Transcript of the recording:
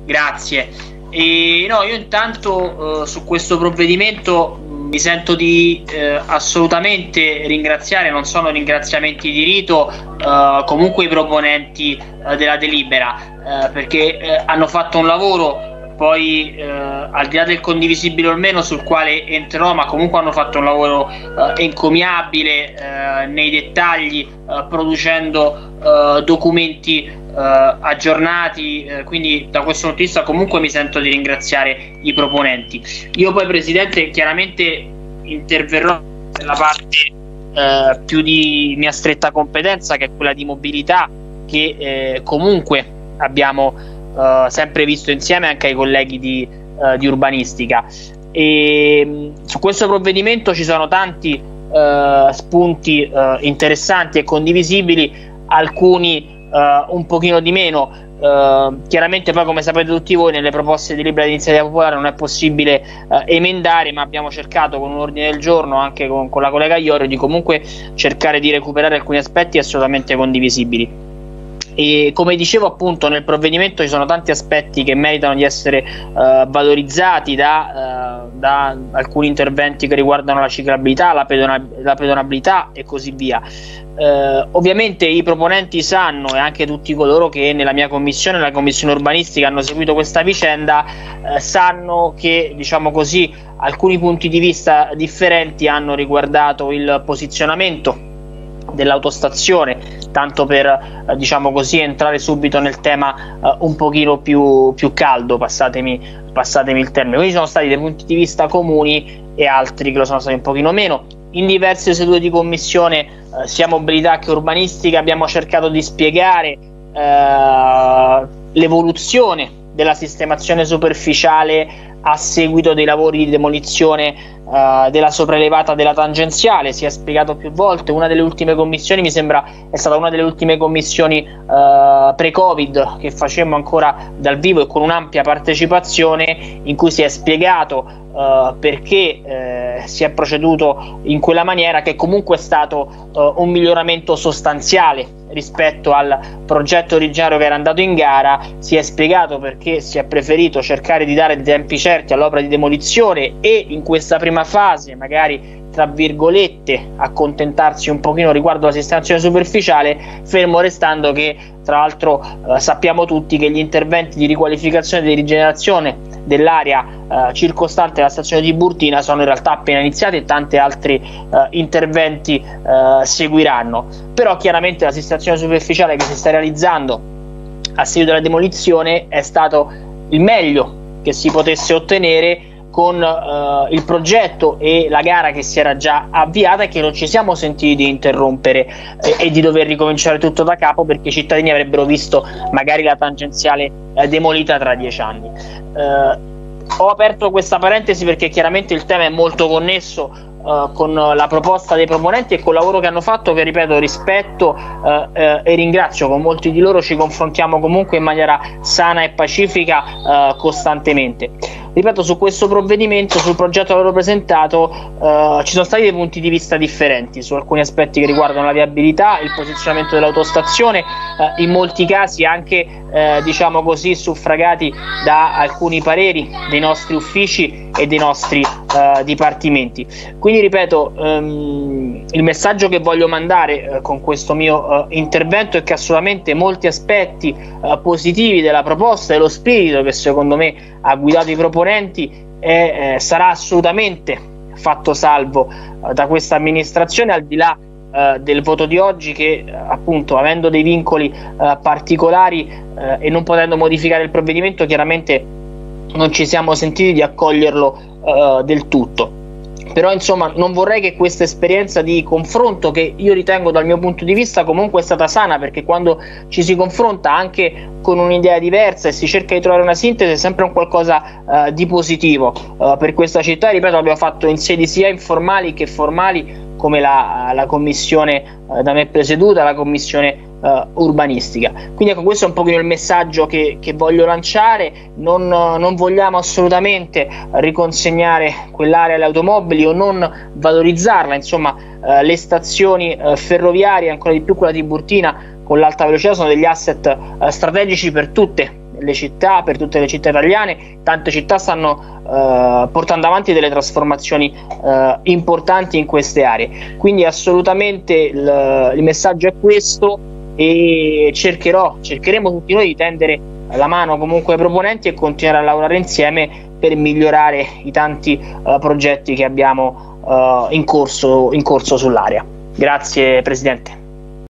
Grazie. No, io intanto su questo provvedimento mi sento di assolutamente ringraziare, non sono ringraziamenti di rito, comunque i proponenti della delibera, perché hanno fatto un lavoro, poi al di là del condivisibile o meno sul quale entrerò, ma comunque hanno fatto un lavoro encomiabile nei dettagli, producendo documenti aggiornati, quindi da questo punto di vista comunque mi sento di ringraziare i proponenti. Io poi, Presidente, chiaramente interverrò nella parte più di mia stretta competenza, che è quella di mobilità, che comunque abbiamo sempre visto insieme anche ai colleghi di urbanistica, e su questo provvedimento ci sono tanti spunti interessanti e condivisibili, alcuni un pochino di meno. Chiaramente poi, come sapete tutti voi, nelle proposte di delibera di iniziativa popolare non è possibile emendare, ma abbiamo cercato con un ordine del giorno, anche con la collega Iorio, di comunque cercare di recuperare alcuni aspetti assolutamente condivisibili. E come dicevo, appunto, nel provvedimento ci sono tanti aspetti che meritano di essere valorizzati da alcuni interventi che riguardano la ciclabilità, la pedonabilità e così via. Ovviamente i proponenti sanno, e anche tutti coloro che nella mia commissione, la commissione urbanistica, hanno seguito questa vicenda, sanno che, diciamo così, alcuni punti di vista differenti hanno riguardato il posizionamento dell'autostazione, tanto per diciamo così entrare subito nel tema un pochino più caldo, passatemi il termine. Quindi ci sono stati dei punti di vista comuni e altri che lo sono stati un pochino meno. In diverse sedute di commissione, sia mobilità che urbanistica, abbiamo cercato di spiegare l'evoluzione della sistemazione superficiale a seguito dei lavori di demolizione della sopraelevata della tangenziale. Si è spiegato più volte, una delle ultime commissioni, mi sembra è stata una delle ultime commissioni pre-Covid che facemmo ancora dal vivo e con un'ampia partecipazione, in cui si è spiegato perché si è proceduto in quella maniera, che comunque è stato un miglioramento sostanziale rispetto al progetto originario che era andato in gara. Si è spiegato perché si è preferito cercare di dare tempi certi all'opera di demolizione e in questa prima fase magari, tra virgolette, accontentarsi un pochino riguardo alla sistemazione superficiale, fermo restando che, tra l'altro, sappiamo tutti che gli interventi di riqualificazione e di rigenerazione dell'area circostante la stazione di Tiburtina sono in realtà appena iniziati e tanti altri interventi seguiranno. Però chiaramente la sistemazione superficiale che si sta realizzando a seguito della demolizione è stato il meglio che si potesse ottenere con il progetto e la gara che si era già avviata, e che non ci siamo sentiti di interrompere e di dover ricominciare tutto da capo, perché i cittadini avrebbero visto magari la tangenziale demolita tra 10 anni. Ho aperto questa parentesi perché chiaramente il tema è molto connesso con la proposta dei proponenti e col lavoro che hanno fatto, che ripeto rispetto e ringrazio. Con molti di loro ci confrontiamo comunque in maniera sana e pacifica costantemente. Ripeto, su questo provvedimento, sul progetto che avevo presentato, ci sono stati dei punti di vista differenti su alcuni aspetti che riguardano la viabilità, il posizionamento dell'autostazione, in molti casi anche diciamo così suffragati da alcuni pareri dei nostri uffici e dei nostri dipartimenti. Quindi ripeto, il messaggio che voglio mandare con questo mio intervento è che assolutamente molti aspetti positivi della proposta e lo spirito che secondo me ha guidato i proponenti sarà assolutamente fatto salvo da questa amministrazione, al di là del voto di oggi, che appunto, avendo dei vincoli particolari e non potendo modificare il provvedimento, chiaramente non ci siamo sentiti di accoglierlo del tutto. Però insomma non vorrei che questa esperienza di confronto, che io ritengo dal mio punto di vista comunque è stata sana, perché quando ci si confronta anche con un'idea diversa e si cerca di trovare una sintesi, è sempre un qualcosa di positivo per questa città. Ripeto, l'abbiamo fatto in sedi sia informali che formali, come la commissione da me presieduta, la commissione urbanistica. Quindi ecco, questo è un pochino il messaggio che voglio lanciare. Non vogliamo assolutamente riconsegnare quell'area alle automobili o non valorizzarla. Insomma, le stazioni ferroviarie, ancora di più quella di Tiburtina con l'alta velocità, sono degli asset strategici per tutte le città, per tutte le città italiane. Tante città stanno portando avanti delle trasformazioni importanti in queste aree, quindi assolutamente il messaggio è questo, e cercheremo tutti noi di tendere la mano comunque ai proponenti e continuare a lavorare insieme per migliorare i tanti progetti che abbiamo in corso sull'area. Grazie Presidente.